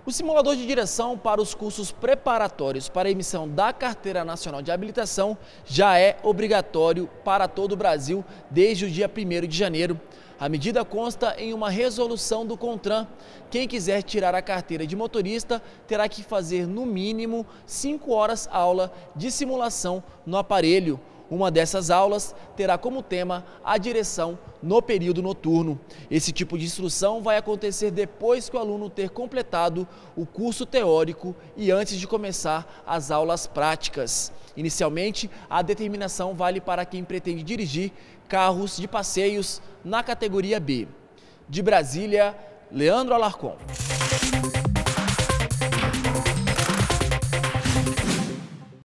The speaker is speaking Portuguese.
O simulador de direção para os cursos preparatórios para a emissão da Carteira Nacional de Habilitação já é obrigatório para todo o Brasil desde o dia 1º de janeiro. A medida consta em uma resolução do CONTRAN. Quem quiser tirar a carteira de motorista terá que fazer no mínimo 5 horas aula de simulação no aparelho. Uma dessas aulas terá como tema a direção no período noturno. Esse tipo de instrução vai acontecer depois que o aluno ter completado o curso teórico e antes de começar as aulas práticas. Inicialmente, a determinação vale para quem pretende dirigir carros de passeios na categoria B. De Brasília, Leandro Alarcon.